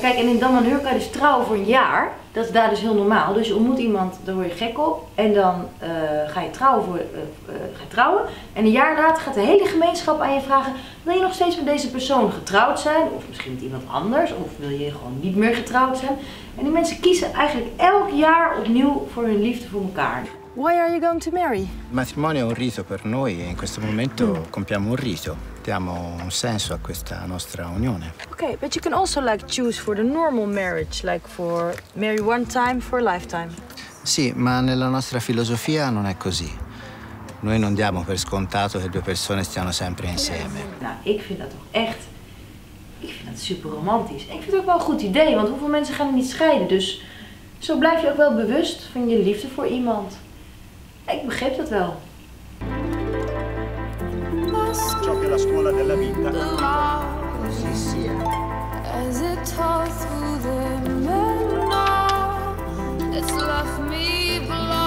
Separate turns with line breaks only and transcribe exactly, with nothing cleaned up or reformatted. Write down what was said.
Kijk, en in Damanhur kan je dus trouwen voor een jaar. Dat is daar dus heel normaal. Dus je ontmoet iemand, daar word je gek op. En dan uh, ga je trouwen voor, uh, uh, ga je trouwen. En een jaar later gaat de hele gemeenschap aan je vragen: wil je nog steeds met deze persoon getrouwd zijn? Of misschien met iemand anders? Of wil je gewoon niet meer getrouwd zijn? En die mensen kiezen eigenlijk elk jaar opnieuw voor hun liefde voor elkaar. Why are you going to marry?
Il matrimonio è un rito per noi e in questo momento mm. compiamo un rito. Diamo un senso a questa nostra unione.
Okay, but you can also like choose for the normal marriage, like for marry one time for a lifetime.
Sì, ma nella nostra filosofia non è così. Noi non diamo per scontato che due persone stiano sempre insieme.
Nou, ik vind dat toch echt, ik vind dat super romantisch. En ik vind het ook wel een goed idee, want hoeveel mensen gaan er niet scheiden? Dus zo blijf je ook wel bewust van je liefde voor iemand. Ik begreep dat wel.
Ciò che la scuola della vita
Così sia.
As it tore through the memory, it's left me blind.